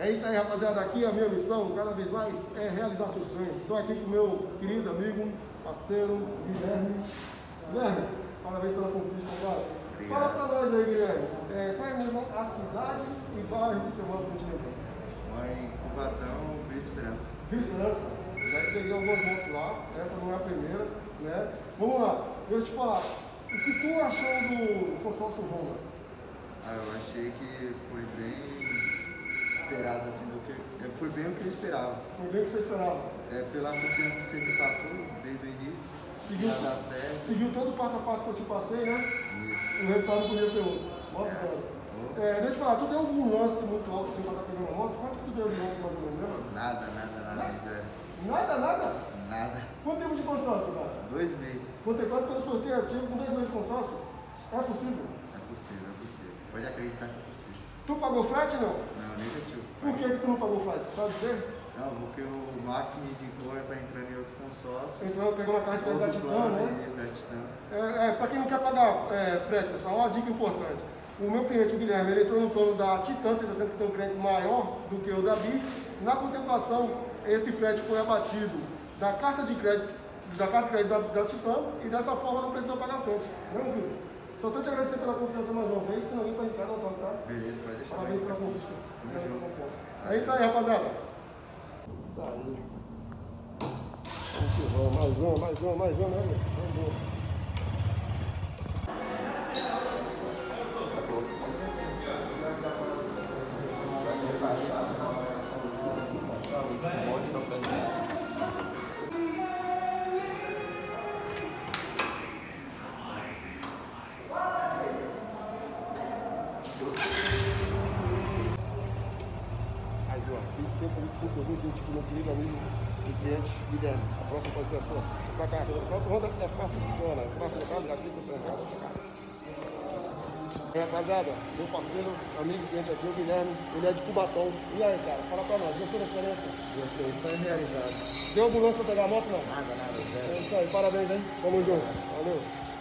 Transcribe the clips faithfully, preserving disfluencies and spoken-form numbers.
É isso aí, rapaziada. Aqui a minha missão, cada vez mais, é realizar seu sonho. Estou aqui com o meu querido amigo, parceiro, Guilherme. Guilherme, parabéns pela conquista, cara. Fala pra nós aí, Guilherme. É, qual é mesmo a cidade e bairro que você mora no Continente? Moro em Cubatão, Vila Esperança. Vila Esperança? Já peguei algumas motos lá, essa não é a primeira, né? Vamos lá, deixa eu te falar. O que tu achou do consórcio Honda? Ah, eu achei que foi bem esperado, assim, do que... Foi bem o que eu esperava. Foi bem o que você esperava? É, pela confiança que você me passou desde o início. Seguiu, dar certo. seguiu todo o passo a passo que eu te passei, né? Isso. O resultado podia ser outro. Moto É. zero. É, deixa eu te falar, tu deu um lance muito alto assim pra estar pegando a moto? Quanto que tu deu de lance mais ou menos, lembra? Nada, nada, nada, zero. Nada, nada? Nada. Quanto tempo de consórcio, cara? Dois meses. Contemplado pelo sorteio ativo com dois meses de consórcio? É possível? É possível, é possível. Pode acreditar que é possível. Tu pagou frete não? Não, negativo. Por que, que tu não pagou frete? Sabe dizer? Não, porque o Mac me indicou para entrar em outro consórcio. Entrou, pegou na carta de crédito da Titan, né? Da Titan. É, é, para quem não quer pagar é, frete, pessoal, uma dica importante. O meu cliente, o Guilherme, ele entrou no plano da Titan seiscentos e sessenta, que tem um crédito maior do que o da Bis. Na contemplação, esse frete foi abatido da carta de crédito, da carta de crédito da, da Titan, e dessa forma não precisou pagar frete. Não, viu? Só estou te agradecendo pela confiança mais uma vez, se não alguém para indicar, não toque, tá? Beleza, pode deixar. Parabéns pela conquista. Uhum. É isso aí, rapaziada. Isso aí. Vamos que vamos. Mais uma, mais uma, mais uma, né? Vamos. cinco vinte e cinco, dois mil e vinte, com meu querido amigo e cliente Guilherme. A próxima pode ser a sua. Pra cá, só se Honda é fácil e funciona. Passa pra cá, ligar aqui, estaciona pra cá. E rapaziada, meu parceiro, amigo e cliente aqui, o Guilherme, ele é de Cubatão. E aí, cara, fala pra nós, gostou da experiência? Gostei, sonho realizado. Deu algum lance pra pegar a moto, não? Nada, nada, zero. É isso aí, parabéns, hein? Tamo junto. Valeu.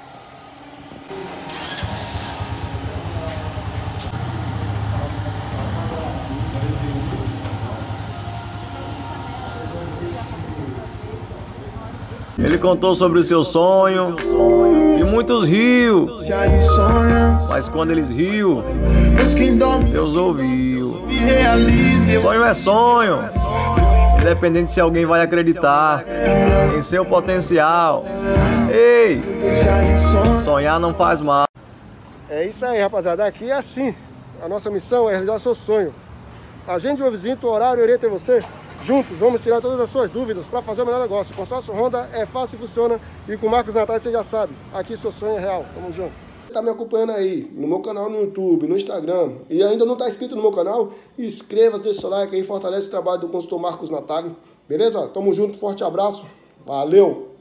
Ele contou sobre o seu sonho e muitos riu, mas quando eles riu, Deus ouviu. Sonho é sonho, independente se alguém vai acreditar em seu potencial. Ei, sonhar não faz mal. É isso aí, rapaziada. Aqui é assim. A nossa missão é realizar seu sonho. Agende uma visita, o horário orienta você. Juntos, vamos tirar todas as suas dúvidas para fazer o melhor negócio. Consórcio Honda é fácil e funciona. E com Marcos Natal você já sabe. Aqui seu sonho é real. Tamo junto. Você tá me acompanhando aí no meu canal no YouTube, no Instagram e ainda não tá inscrito no meu canal? Inscreva-se, deixa seu like aí, fortalece o trabalho do consultor Marcos Natal. Beleza? Tamo junto, forte abraço. Valeu!